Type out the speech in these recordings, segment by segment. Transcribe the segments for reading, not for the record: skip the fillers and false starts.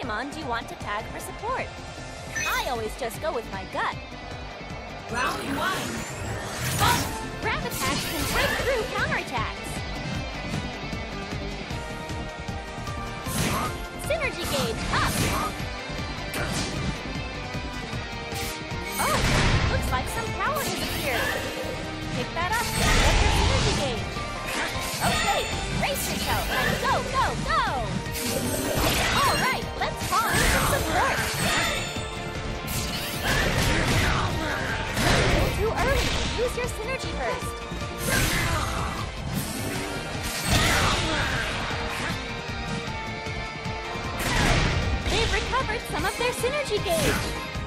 Pokemon do you want to tag for support? I always just go with my gut. Round 1. Grab attacks can break through counterattacks. Synergy gauge up. Oh, looks like some power has appeared. Pick that up and get your synergy gauge. Okay, brace yourself and go, go, go! All right, let's call in some support. Too early. Use your synergy first. They've recovered some of their synergy gauge.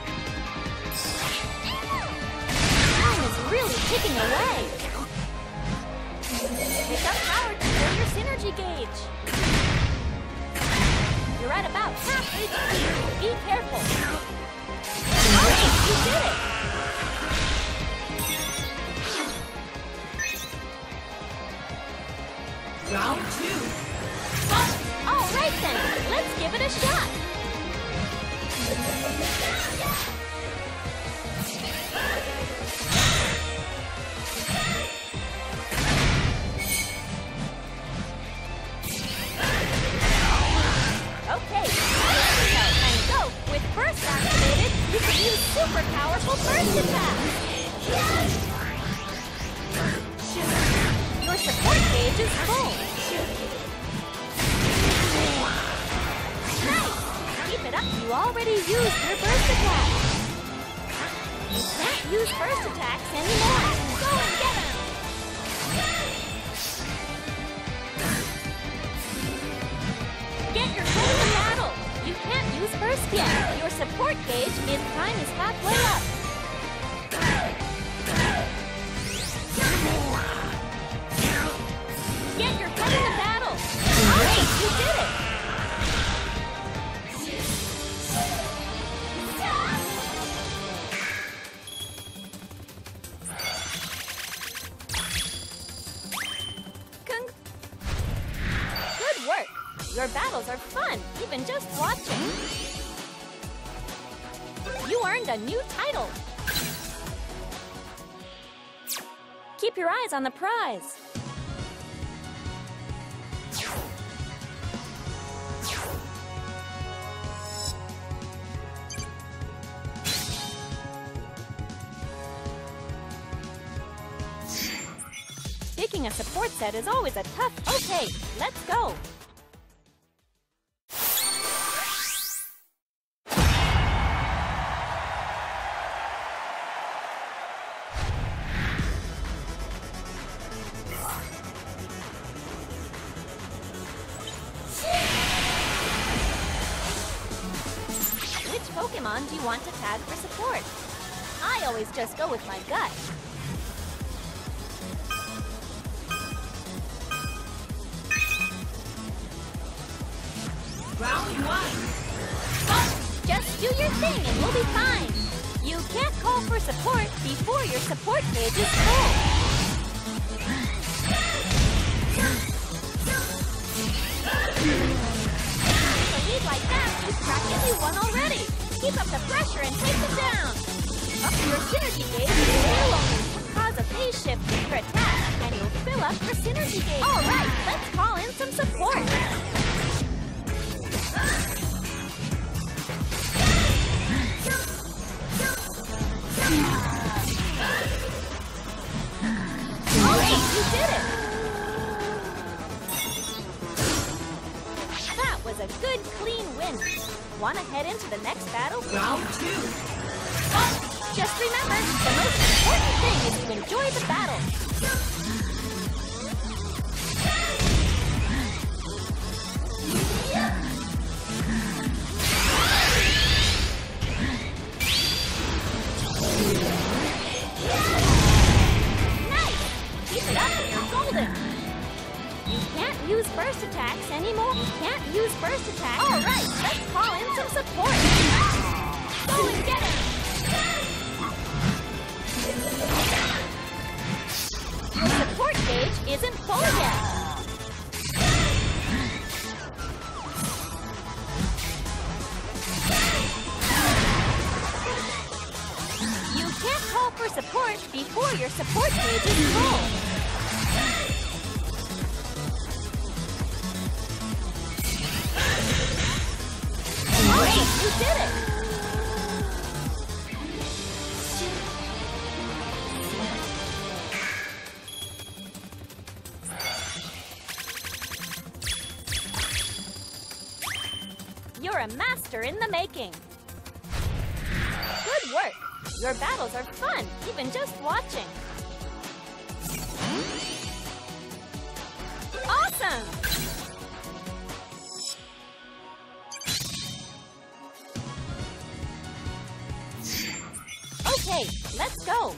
Time is really ticking away. Pick up power to fill your synergy gauge. You're at about half HP. Be careful. Okay, you did it. Round 2. All right then, let's give it a shot. Okay, and go. With burst activated, you can use super powerful burst attacks. Your support gauge is full. Nice! Keep it up. You already used your burst attack. You can't use burst attacks anymore. Go and get them! Get your foot in the battle. You can't use burst yet. Your support gauge in time is halfway up. Get your foot in the battle. All right, you did it. Good work. Your battles are fun, even just watching. You earned a new title. Keep your eyes on the prize. Picking a support set is always a tough... Okay, let's go. Which Pokemon do you want to tag for support? I always just go with my gut. Round 1. Just do your thing and we'll be fine. You can't call for support before your support gauge is full. With a lead like that, you've cracked everyone already. Keep up the pressure and take them down. Up your synergy gauge will only cause a phase shift in your attack, and you'll fill up your synergy gauge. All right, let's call in some support. Alright, you did it! That was a good, clean win. Wanna head into the next battle? Round 2. Just remember, the most important thing is to enjoy the battle. Use burst attacks anymore. You can't use burst attacks. All right, let's call in some support. Go and get him. Your support gauge isn't full yet. gauge is full. Great, you did it! You're a master in the making. Good work. Your battles are fun, even just watching. Awesome! Okay, let's go.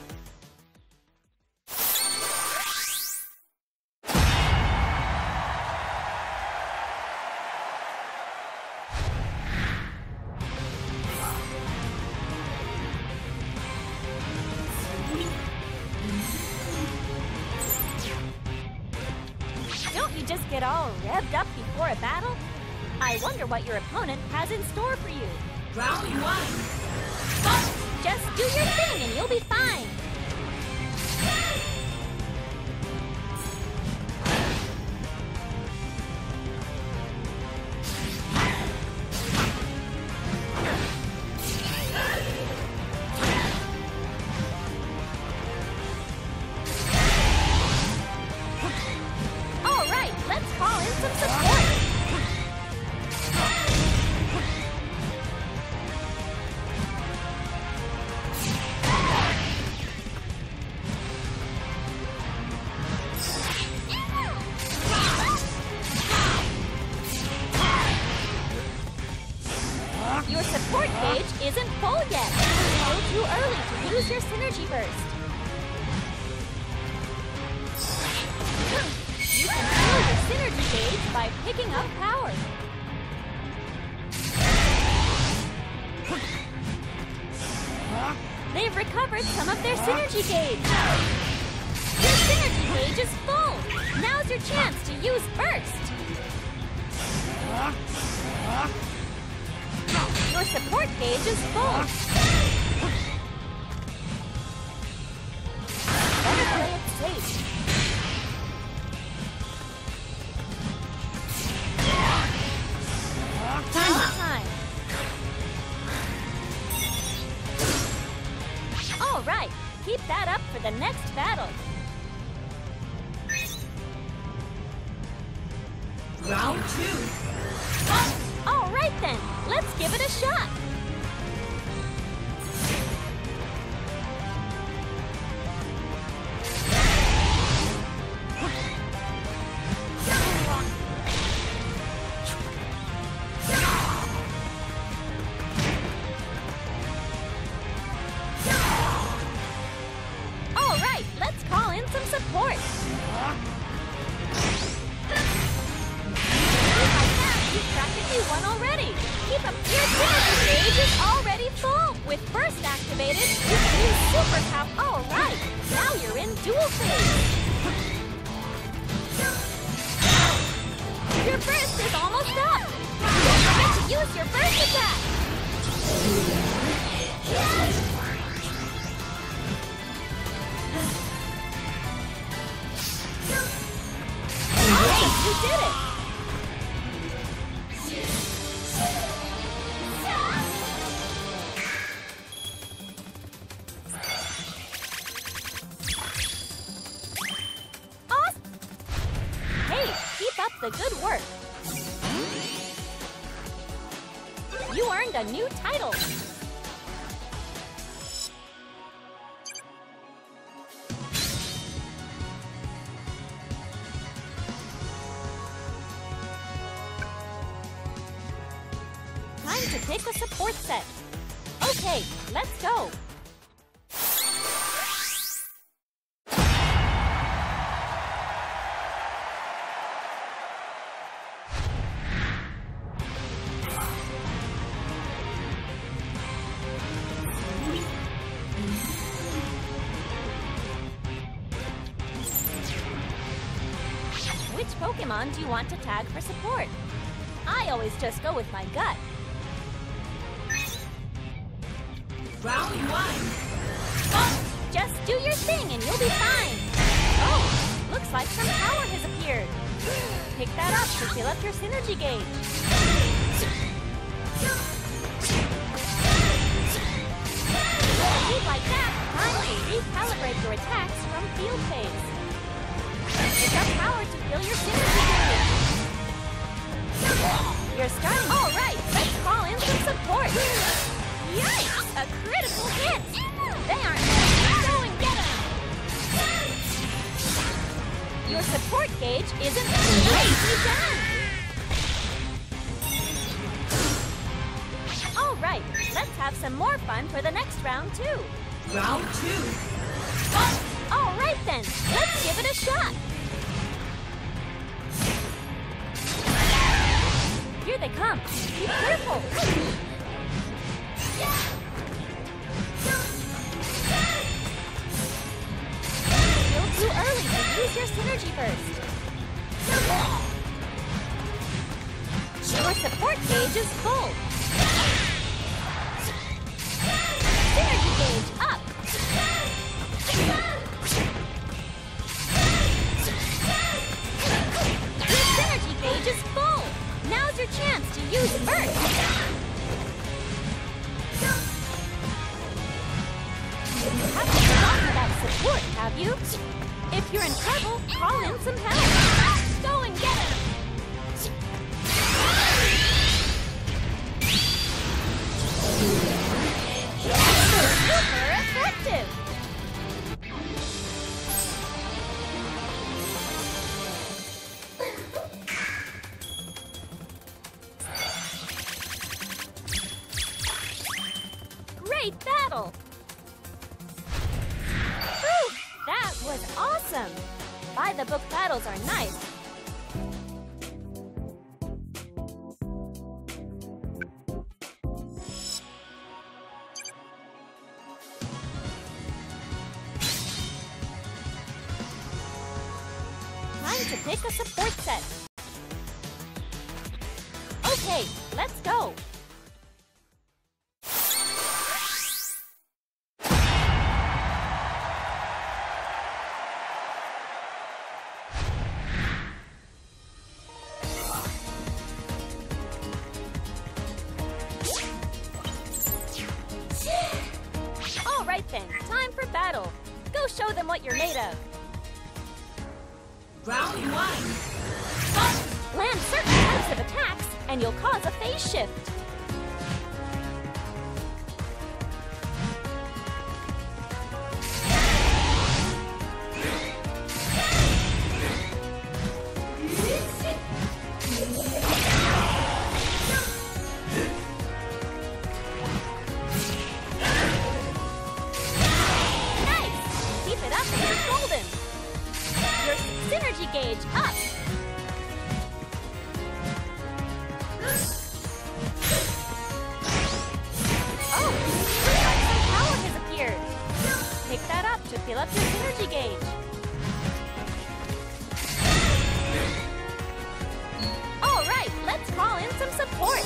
Don't you just get all revved up before a battle? I wonder what your opponent has in store for you. Round 1. Just do your thing and you'll be fine. All right, let's call in some support. Your support gauge isn't full yet. Still too early to use your synergy burst. You can fill your synergy gauge by picking up power. They've recovered some of their synergy gauge. Your synergy gauge is full. Now's your chance to use burst. Your support gauge is full. Better play it safe. Time. All right, keep that up for the next battle. Round 2. All right then, let's give it a shot. All right, let's call in some support. You've practically won already. Keep up. Your synergy gauge is already full. With burst activated, you can use super power. All right, now you're in dual phase. Your burst is almost up. Don't forget to use your burst attack. All right, you did it. The good work. You earned a new title. Time to pick a support set. Okay, let's go. Which Pokemon do you want to tag for support? I always just go with my gut. Round 1. Just do your thing and you'll be fine. Oh, looks like some power has appeared. Pick that up to fill up your synergy gauge. Move like that, finally recalibrate your attacks from field phase. Pick up power to fill your synergy gauge. You're starting. All right, let's call in some support. Yikes! A critical hit! They aren't ready. Go and get them! Your support gauge isn't nicely done! All right, let's have some more fun for the next round, too. Round 2. Fight! All right, then. Let's give it a shot. Here they come. Be careful. Still too early to use your synergy burst. Your support gauge is full. Synergy gauge up. Your synergy gauge is full. Now's your chance to use burst. You haven't forgotten about support, have you? If you're in trouble, call in some help. Go and get him! Super effective! Great battle! Whew, that was awesome! By-the-book battles are nice. Time to pick a support set. Okay, let's go! All right then, time for battle. Go show them what you're made of. Round 1. Fight! Land certain types of attacks, and you'll cause a phase shift. Nice! Keep it up and you're golden. Your synergy gauge up. Oh, looks like some power has appeared. Pick that up to fill up your synergy gauge. All right, let's call in some support.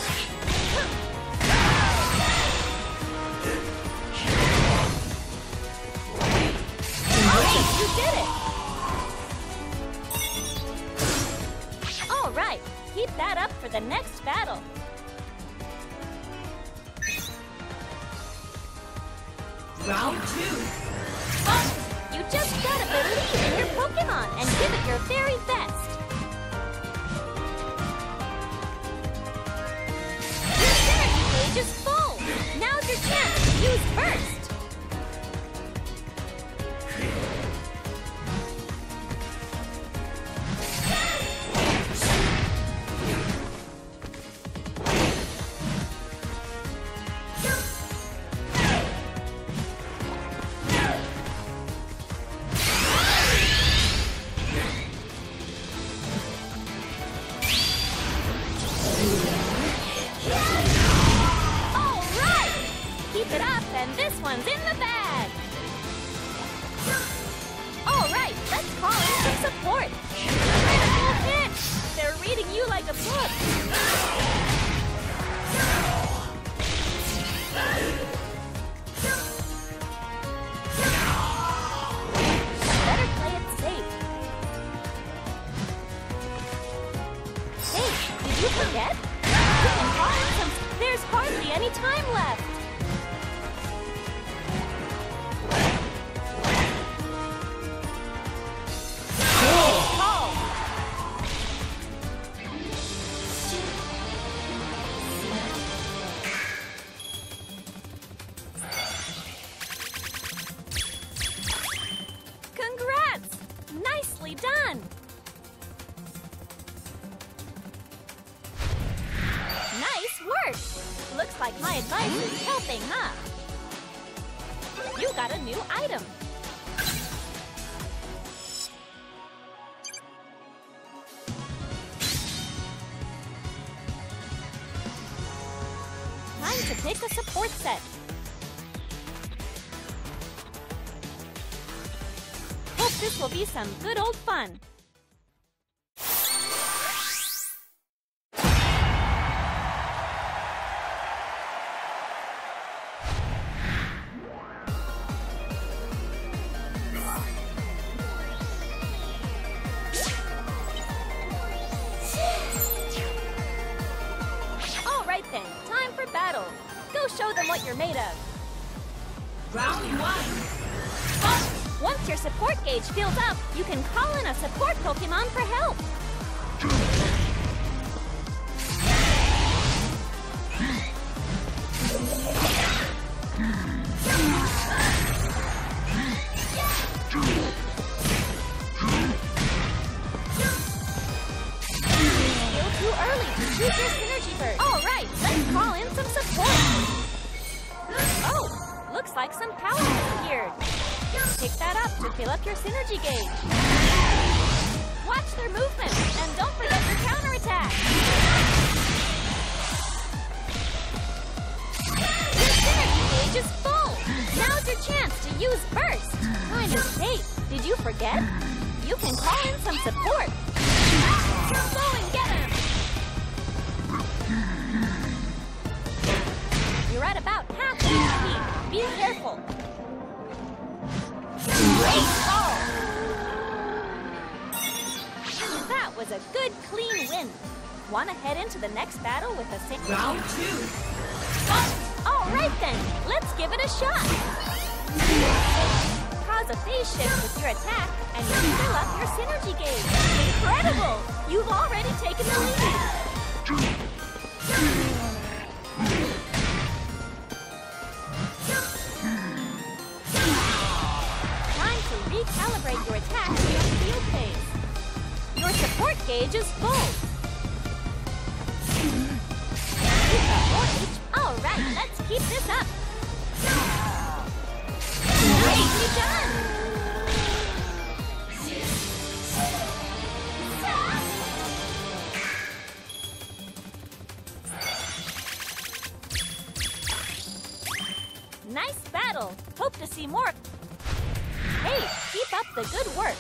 Oh, you did it! All right, keep that up for the next battle. Round 2. Fight! You just gotta believe in your Pokemon and give it your very best. Your synergy gauge is full. Now's your chance to use burst. All right! Keep it up, and this one's in the bag. All right, let's call in some support. Critical hit! They're reading you like a book. Better play it safe. you forget? You can call in some... There's hardly any time left. Call. Congrats! Nicely done! Nice work! Looks like my advice is helping, huh? You got a new item. Time to pick a support set. Hope this will be some good old fun. All right then, time for battle. Go show them what you're made of. Round 1. Once your support gauge fills up, you can call in a support Pokémon for help. Still too early to choose your Synergy Bird. All right, let's call in some support. Oh, looks like some power has appeared. Pick that up to fill up your Synergy gauge. Watch their movement, and don't forget your counterattack. Your Synergy gauge is full. Now's your chance to use Burst. Time is safe. Did you forget? You can call in some support. Go and get him. You're at about half HP. Be careful. Great ball! That was a good, clean win. Want to head into the next battle with a single? Round 2. All right then, let's give it a shot. Cause a phase shift with your attack, and you fill up your Synergy gauge. Incredible! You've already taken the lead. Recalibrate your attack to your field phase. Your support gauge is full. You've got more each. All right, let's keep this up. Greatly done. Nice battle. Hope to see more. Hey, keep up the good work.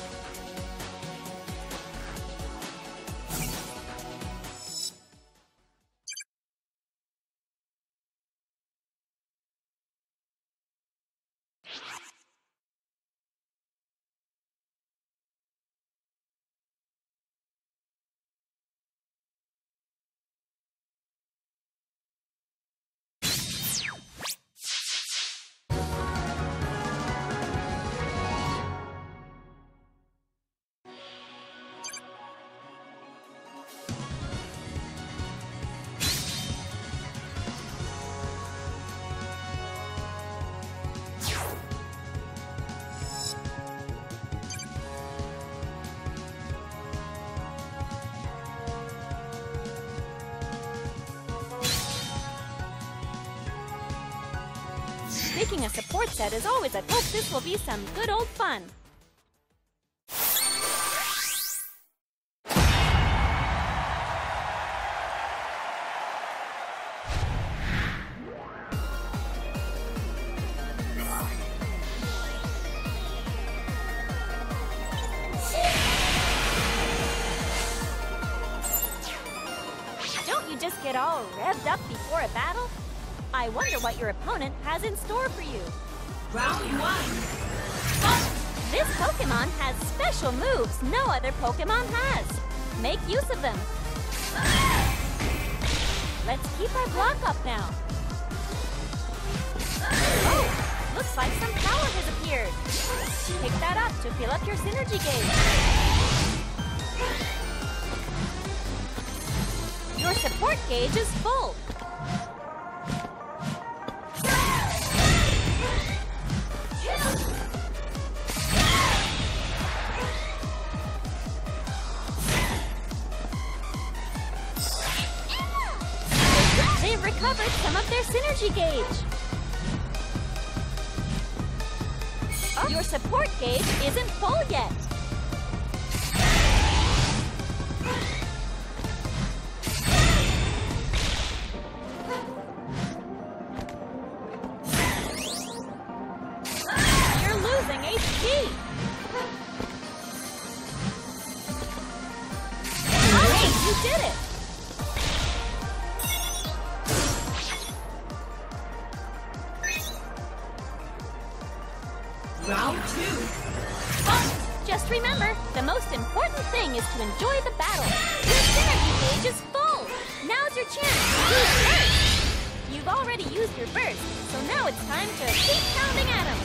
Picking a support set is always a hope this will be some good old fun. Don't you just get all revved up before a battle? I wonder what your opponent has in store for you. Round 1. This Pokémon has special moves no other Pokémon has. Make use of them. Let's keep our block up now. Oh, looks like some power has appeared. Pick that up to fill up your synergy gauge. Your support gauge is full. They've recovered some of their synergy gauge. Oh, your support gauge isn't full yet. You're losing HP. Alright, you did it. Round 2. Just remember, the most important thing is to enjoy the battle. Your synergy gauge is full. Now's your chance to use burst. You've already used your burst, so now it's time to keep pounding at him.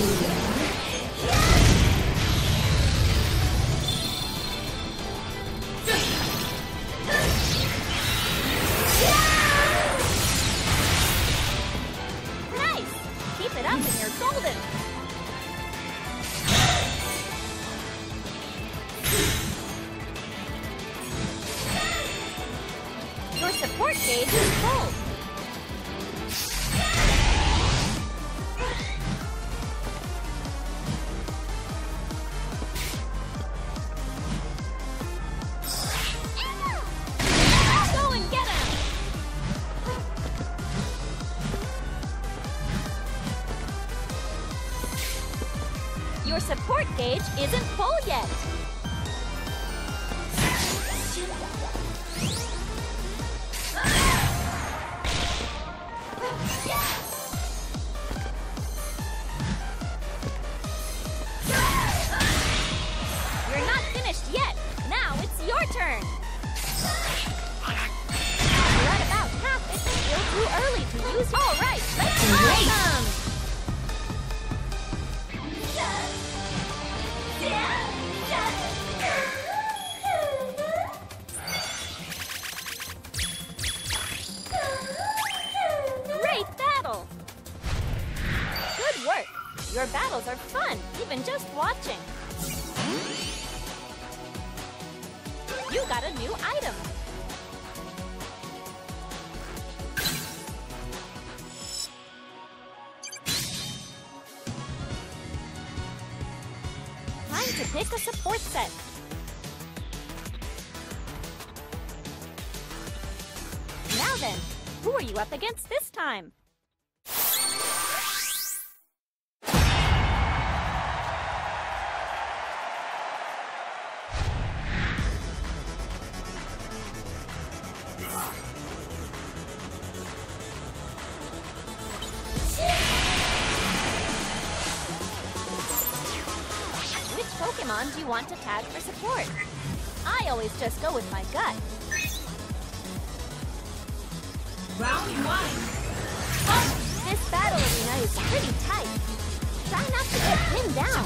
Nice! Keep it up and you're golden. Your support gauge is full. Go and get him! Your support gauge isn't full yet. You're not finished yet. Now it's your turn. You're at about half it. Still too early to use. All right, let's try some. Great battle. Good work. Your battles are fun, even just watching. You got a new item. Time to pick a support set. Now then, who are you up against this time? Which Pokemon do you want to tag for support? I always just go with my gut. Round 1. This battle arena is pretty tight. Try not to get pinned down.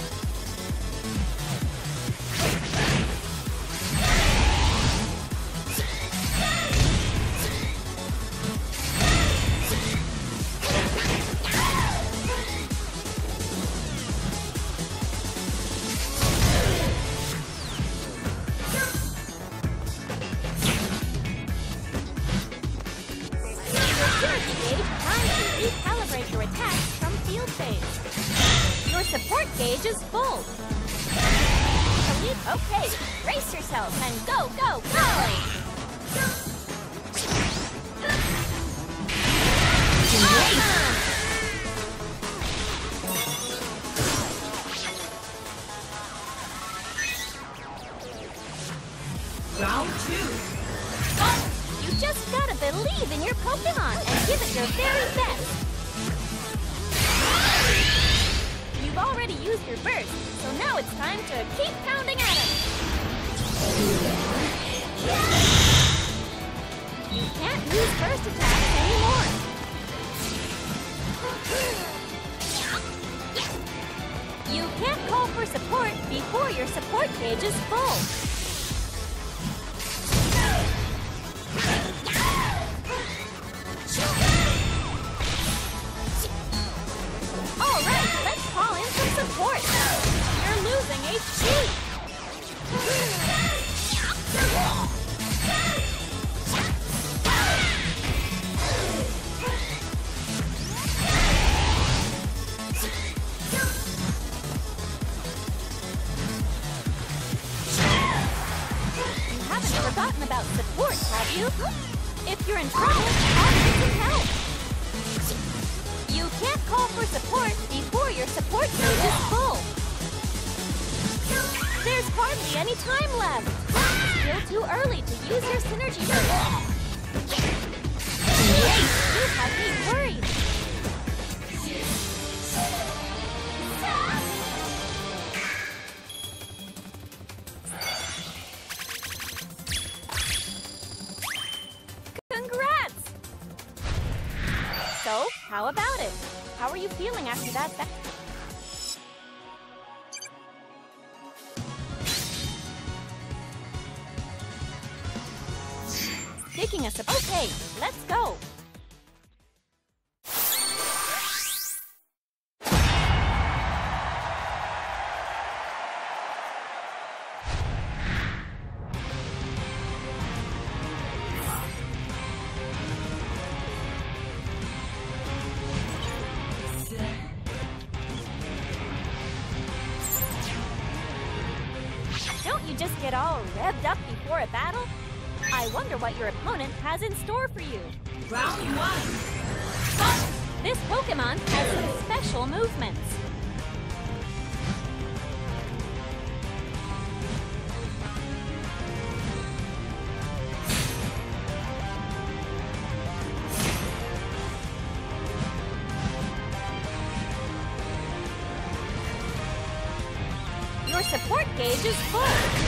Synergy gauge, time to recalibrate your attacks from field phase. Your support gauge is full. Okay, brace yourself and go, go, go! Awesome! Round 2. You just gotta believe in your Pokemon and give it your very best. You've already used your burst, so now it's time to keep pounding at him. You can't use your support gauge is full. Alright, let's call in some support. You're losing HP. Forgotten about support, have you? If you're in trouble, I'll need some help. You can't call for support before your support gauge is full. There's hardly any time left. Still too early to use your synergy burst. Wait, you have me worried. So, how about it? How are you feeling after that? Taking us up. Okay, let's go. Don't you just get all revved up before a battle? I wonder what your opponent has in store for you. Round 1. This Pokémon has some special movements. Your support gauge is full.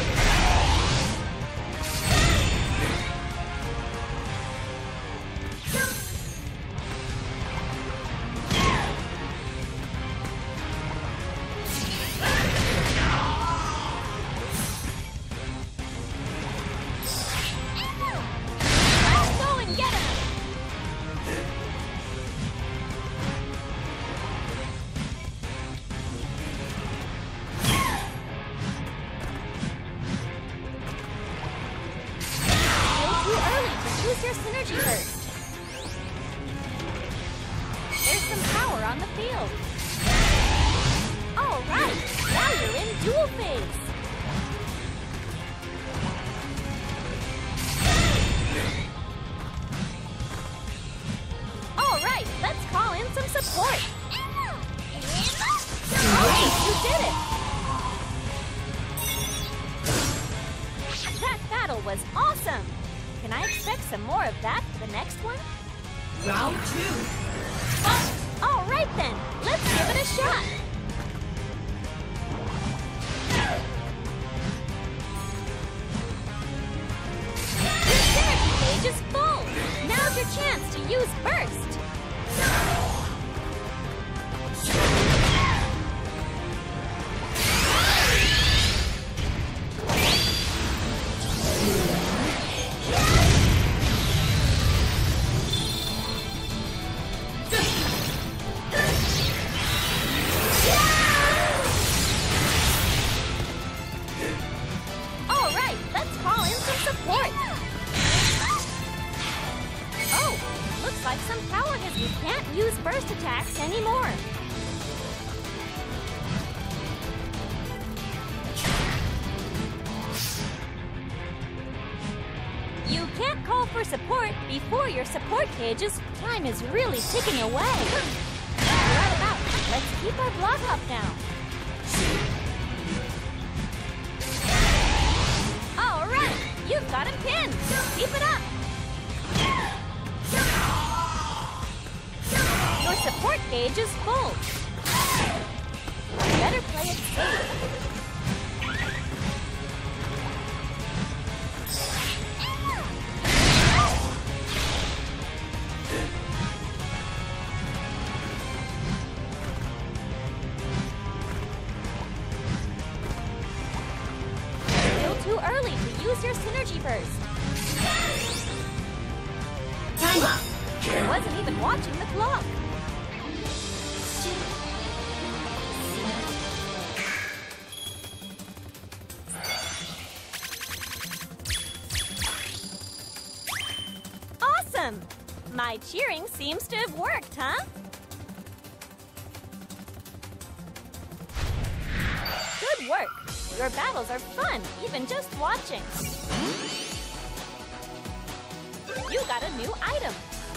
Let's go and get him! Use your synergy burst. There's some power on the field. All right, now you're in dual phase. All right, let's call in some support. Okay, you did it. That battle was awesome. Can I expect some more of that for the next one? Round 2. All right then, let's give it a shot. Your synergy gauge is full. Now's your chance to use burst. Like some power hits, you can't use burst attacks anymore. You can't call for support before your support gauge's time is really ticking away. Right about. Let's keep our block up now. All right, you've got him pinned. Keep it up. Your support gauge is full. Better play it safe. energy burst. Time up. I wasn't even watching the clock. Awesome! My cheering seems to have worked, huh? Good work! Your battles are fun, even just watching. You got a new item.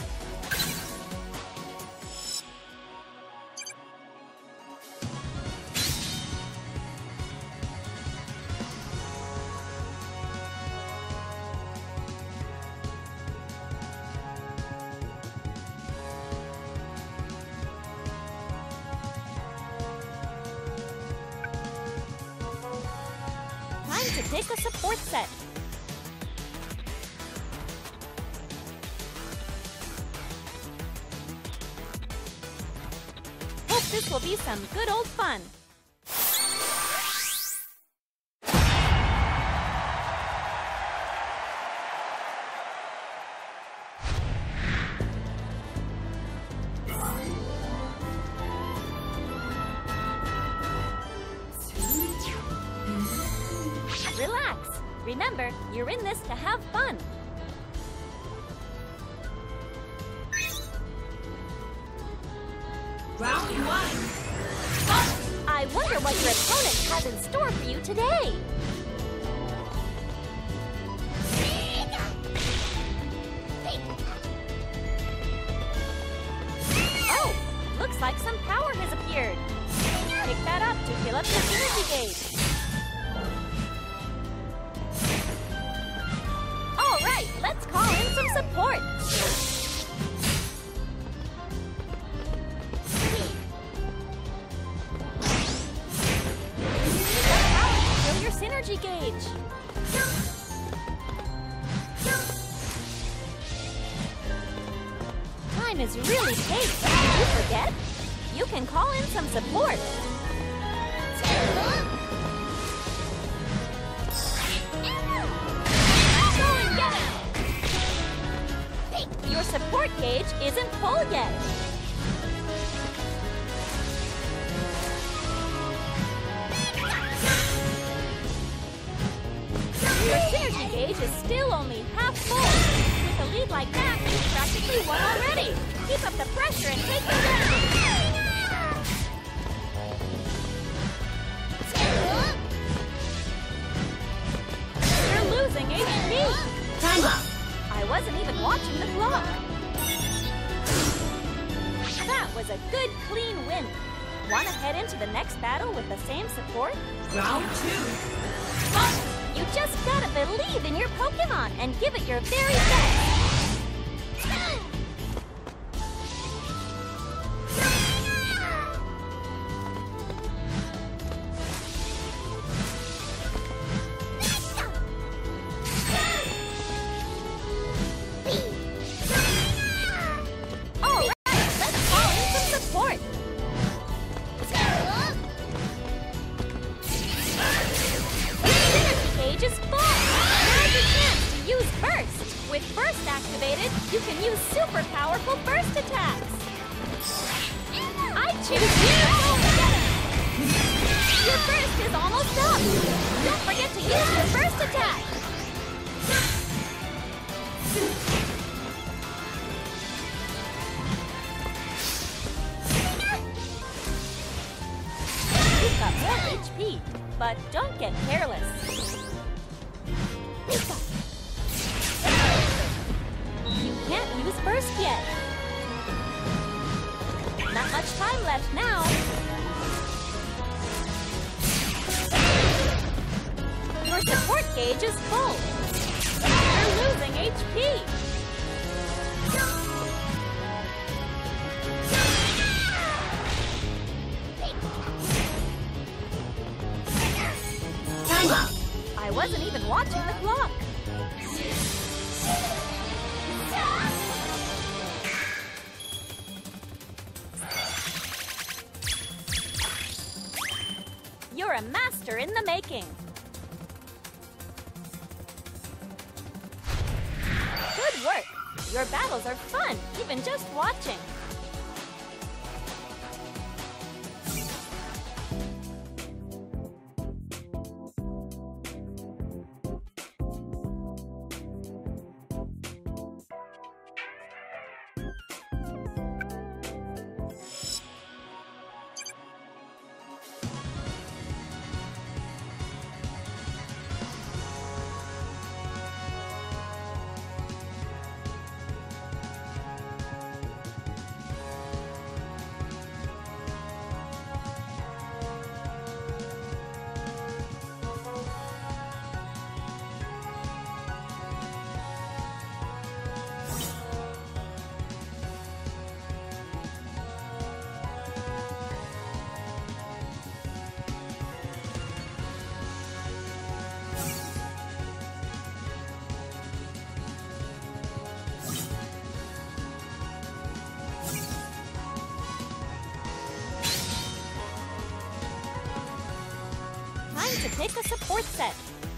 Time to pick a support set. Hope this will be some good old fun. Relax. Remember, you're in this to have fun. Round one. I wonder what your opponent has in store for you today. Oh, looks like some power has appeared. Pick that up to fill up your energy gauge. All right, let's call in some support. Fill your synergy gauge. Time is really tight. Did you forget? You can call in some support. Go and get him! Your support gauge isn't full yet. Your synergy gauge is still only half full. With a lead like that, you've practically won already. Keep up the pressure and take them down. You're losing HP. Time up. I wasn't even watching the clock. That was a good, clean win. Want to head into the next battle with the same support? Round two. You just gotta believe in your Pokemon and give it your very best. All right, let's call in some support. Energy gauge is full. Now's your chance to use Burst. With Burst activated, you can use super powerful burst attacks. I choose you. Your burst is almost up. Don't forget to use your burst attack. You've got more HP, but don't get careless. You can't use Burst yet. Not much time left now. Your support gauge is full. You're losing HP. Time up. I wasn't even watching the clock. You're a master in the making. Your battles are fun, even just watching. Time to pick a support set.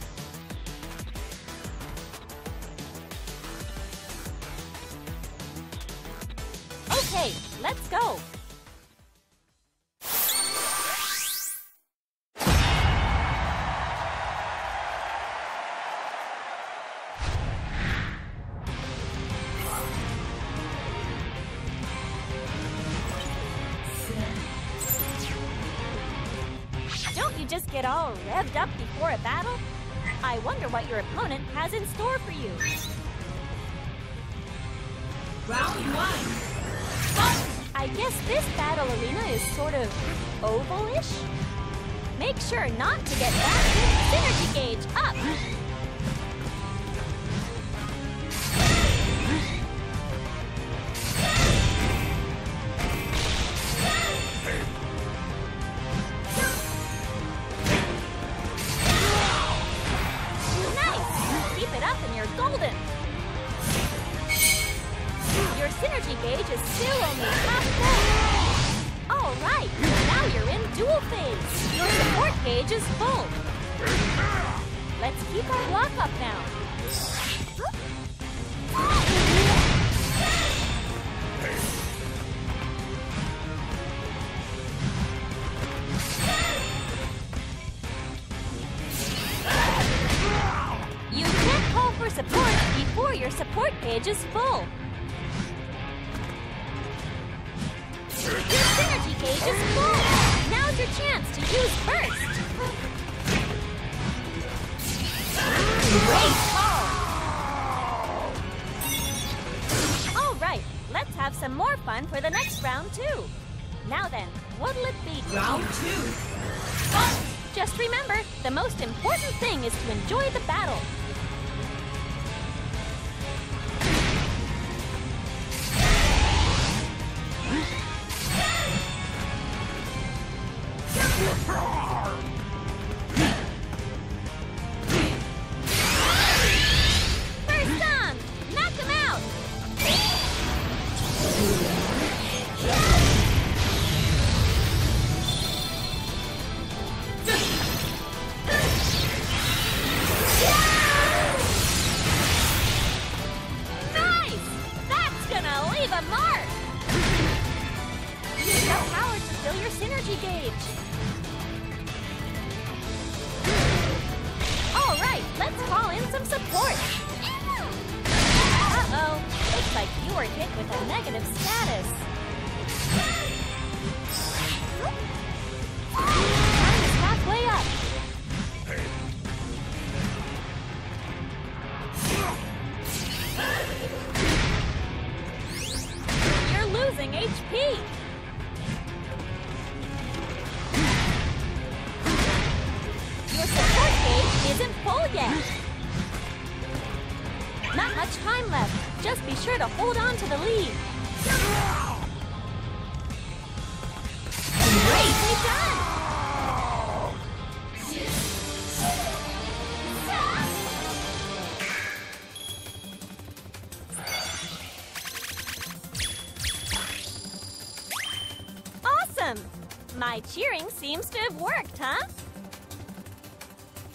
Okay, let's go. Don't you just get all revved up before a battle? I wonder what your opponent has in store for you. Round 1. I guess this battle arena is sort of oval-ish. Make sure not to get that synergy gauge up. Golden! Your synergy gauge is still only half full. Alright, now you're in dual phase. Your support gauge is full. Let's keep our block up now. You can't call for support before your support gauge is full. Your synergy gauge is full. Now's your chance to use burst. Great call. All right, let's have some more fun for the next round too. Now then, what'll it be? Round 2. Just remember, the most important thing is to enjoy the battle. First on! Knock him out! Nice! That's gonna leave a mark! Use that power to fill your synergy gauge. All right, let's call in some support. Uh-oh, looks like you were hit with a negative status. Time is halfway up. You're losing HP. Your support gauge isn't full yet. Not much time left. Just be sure to hold on to the lead. Greatly done! Awesome! My cheering seems to have worked, huh?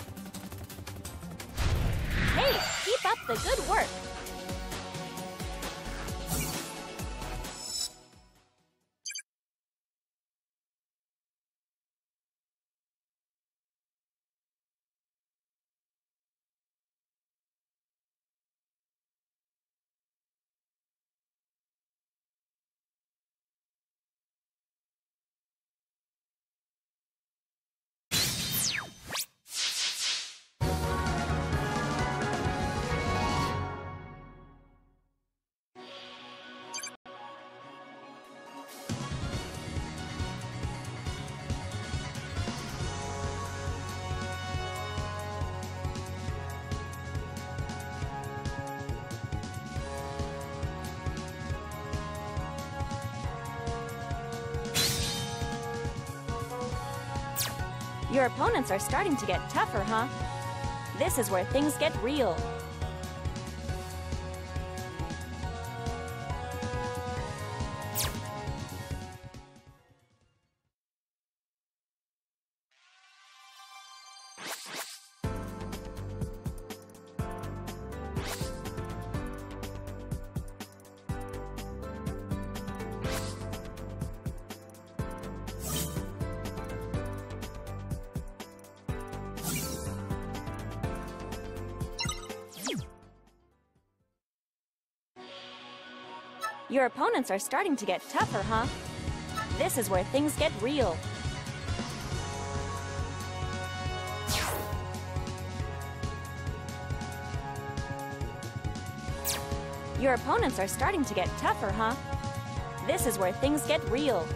Hey, keep up the good work. Your opponents are starting to get tougher, huh? This is where things get real. Your opponents are starting to get tougher, huh? This is where things get real. Your opponents are starting to get tougher, huh? This is where things get real.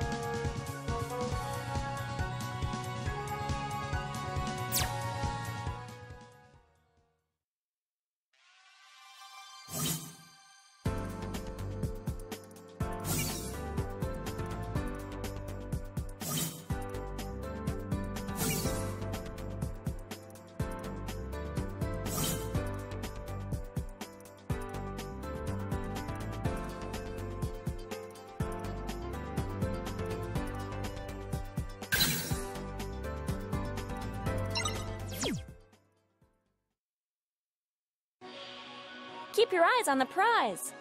Keep your eyes on the prize.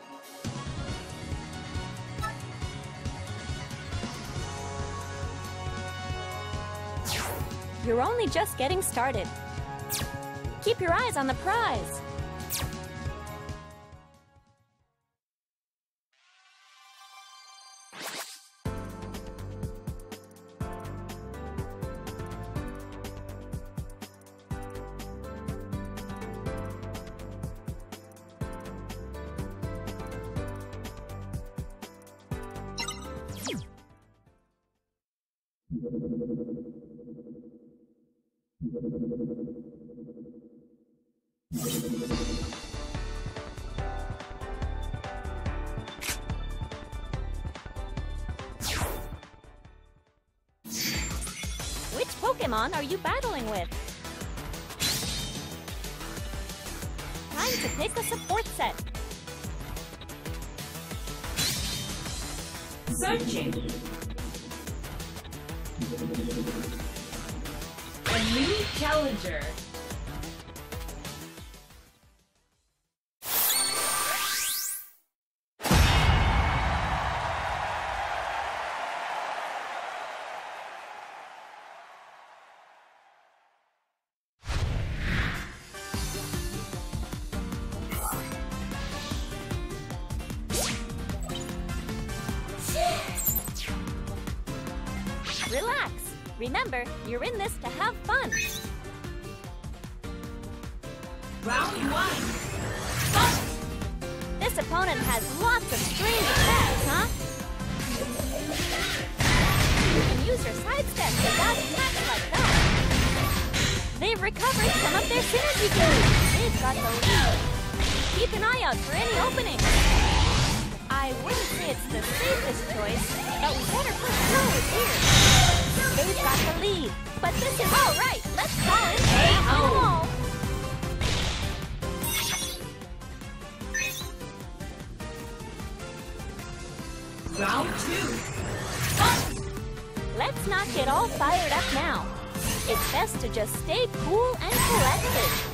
You're only just getting started. Keep your eyes on the prize. Which Pokémon are you battling with? Time to pick a support set. Searching. A new challenger. Relax. Remember, you're in this to have fun. Round 1. Fight! This opponent has lots of strange attacks, huh? You can use your side step without attacks like that. They've recovered some of their synergy gauge. They've got the lead. Keep an eye out for any openings. I wouldn't say it's the safest choice, but we better push forward here. They've got the lead, but this is all right. Let's call it KO. Round 2. Fight! Let's not get all fired up now. It's best to just stay cool and collected.